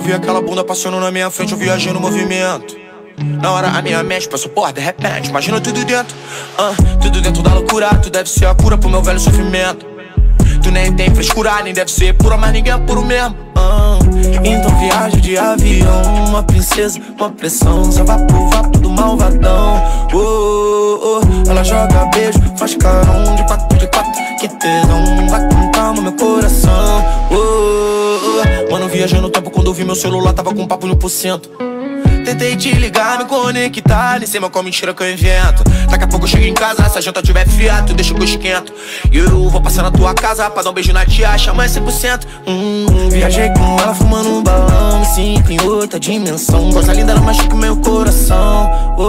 vi aquela bunda passando na minha frente, eu viajei no movimento. Na hora a minha mente passou, porra, de repente, imagina tudo dentro. Tudo dentro da loucura, tu deve ser a cura pro meu velho sofrimento. Tu nem tem frescura, nem deve ser pura, mas ninguém é puro mesmo. Então viaja de avião, uma princesa, uma pressão, só vapo do malvadão. Ela joga beijo, faz carão de quatro, que tesão, vai com calma meu coração. Mano, viajei no tempo quando eu vi meu celular, tava com papo 1%. Tentei te ligar, me conectar, nem sei mais qual mentira que eu invento. Daqui a pouco eu chego em casa, se a janta tiver fria, tu deixa que eu esquento. E eu vou passar na tua casa pra dar um beijo na tia, chama 100%. Viajei com ela fumando um balão, me sinto em outra dimensão. Coisa linda, ela machuca meu coração.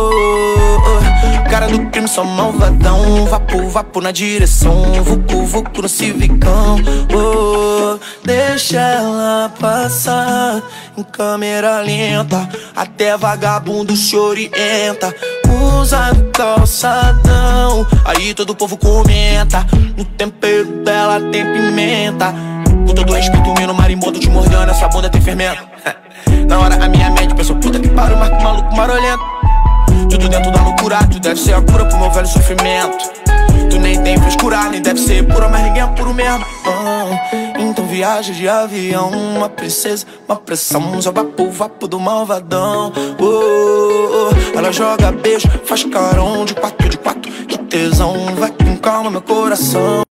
Cara do crime, só malvadão. Vapo na direção, vucu no civicão. Deixa ela passar em câmera lenta, até vagabundo se orienta. Usa no calçadão, aí todo o povo comenta. No tempero dela tem pimenta. Com todo respeito, o menino marimbondo te mordendo, essa bunda tem fermento. Na hora a minha mente pensou, puta que pariu, marco maluco marolento. Tudo dentro da loucura, tu deve ser a cura pro meu velho sofrimento. Tu nem tem frescura, nem deve ser pura, mas ninguém é puro mesmo. Então viaja de avião, uma princesa, uma pressão, só vapo do malvadão. Ela joga beijo, faz carão de quatro, que tesão, vai com calma meu coração.